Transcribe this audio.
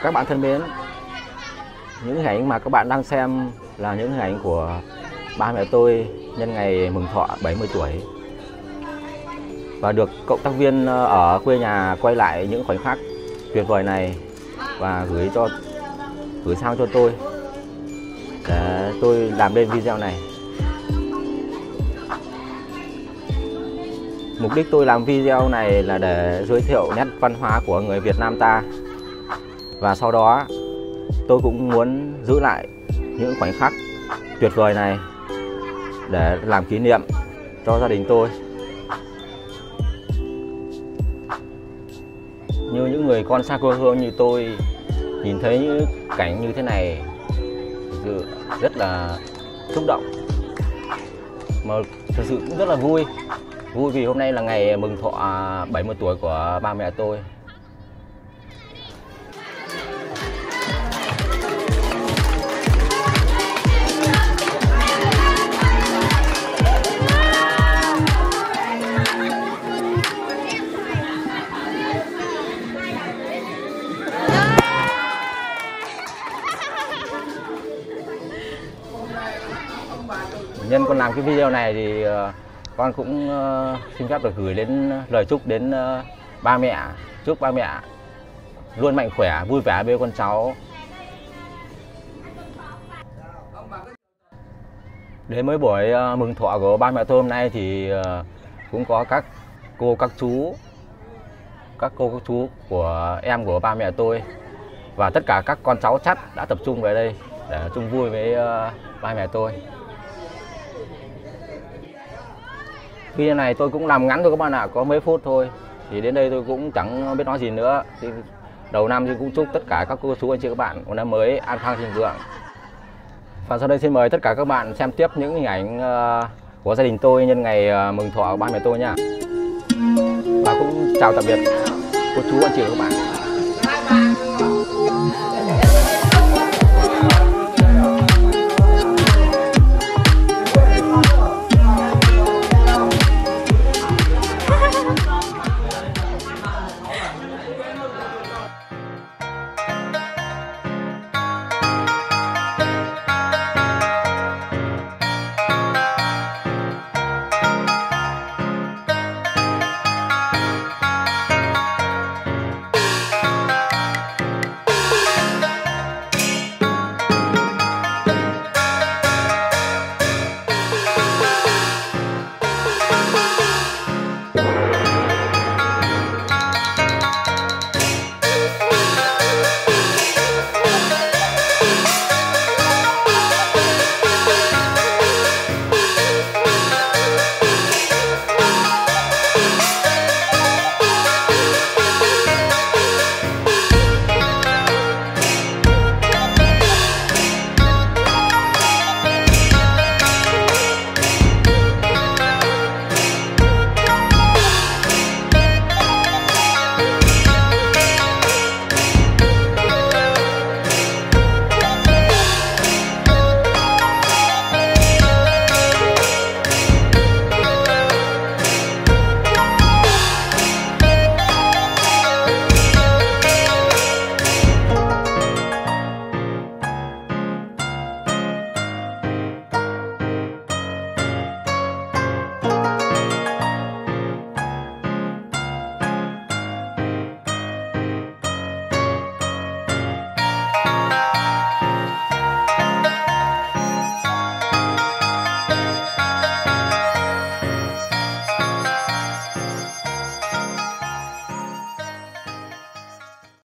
Các bạn thân mến, những hình ảnh mà các bạn đang xem là những hình ảnh của ba mẹ tôi nhân ngày mừng thọ 70 tuổi. Và được cộng tác viên ở quê nhà quay lại những khoảnh khắc tuyệt vời này và gửi sang cho tôi để tôi làm lên video này. Mục đích tôi làm video này là để giới thiệu nét văn hóa của người Việt Nam ta. Và sau đó tôi cũng muốn giữ lại những khoảnh khắc tuyệt vời này để làm kỷ niệm cho gia đình tôi. Như những người con xa quê hương như tôi nhìn thấy những cảnh như thế này thực sự rất là xúc động, mà thực sự cũng rất là vui vì hôm nay là ngày mừng thọ 70 tuổi của ba mẹ tôi. Nhân con làm cái video này thì con cũng xin phép được gửi đến lời chúc đến ba mẹ. Chúc ba mẹ luôn mạnh khỏe, vui vẻ bên con cháu. Đến với buổi mừng thọ của ba mẹ tôi hôm nay thì cũng có các cô, các chú của em của ba mẹ tôi và tất cả các con cháu chắt đã tập trung về đây để chung vui với ba mẹ tôi. Video này tôi cũng làm ngắn thôi các bạn ạ, có mấy phút thôi. Thì đến đây tôi cũng chẳng biết nói gì nữa. Thì đầu năm thì cũng chúc tất cả các cô chú anh chị các bạn một năm mới an khang thịnh vượng. Và sau đây xin mời tất cả các bạn xem tiếp những hình ảnh của gia đình tôi nhân ngày mừng thọ của ba mẹ tôi nha. Và cũng chào tạm biệt cô chú anh chị các bạn.